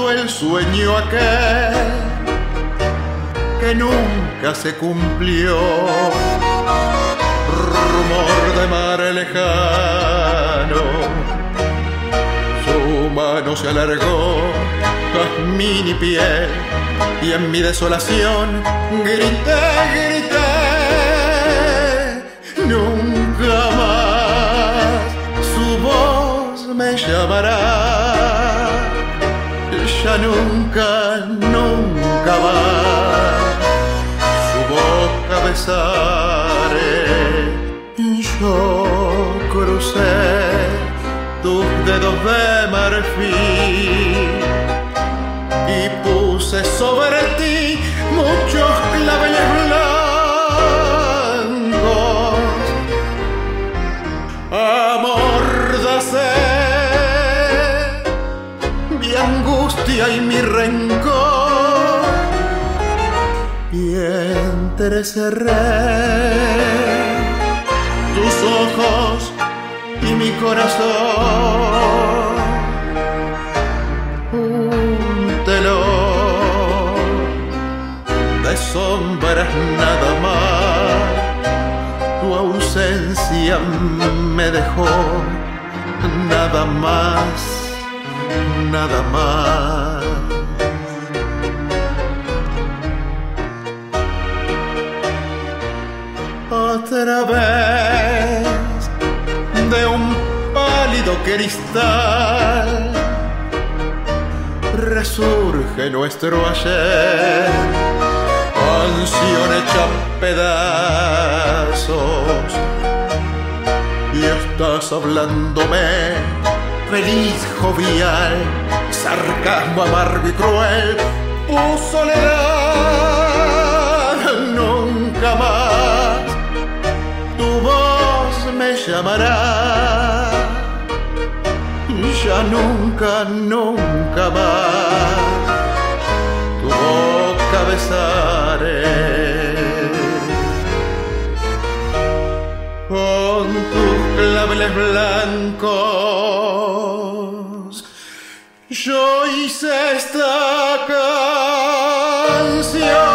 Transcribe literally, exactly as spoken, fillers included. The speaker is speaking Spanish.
recordando el sueño aquel que nunca se cumplió. Rumor de mar lejano, su mano se alargó, jazmín y piel, y en mi desolación grité, grité, nunca más su voz me llamará, ya nunca, nunca más su boca besaré. Yo crucé tus dedos de marfil y puse sobre ti muchos claveles blancos. Amordacé mi angustia y mi rencor y entrecerré tus ojos y mi corazón. Un telón de sombras nada más, tu ausencia me dejó, nada más, nada más. Otra vez de un pálido cristal resurge nuestro ayer, canción hecha pedazos, y estás hablándome feliz, jovial, sarcasmo amargo y cruel, tu soledad nunca más tu voz me llamará, ya nunca, nunca más tu boca besaré. Con tus claveles blancos yo hice esta canción.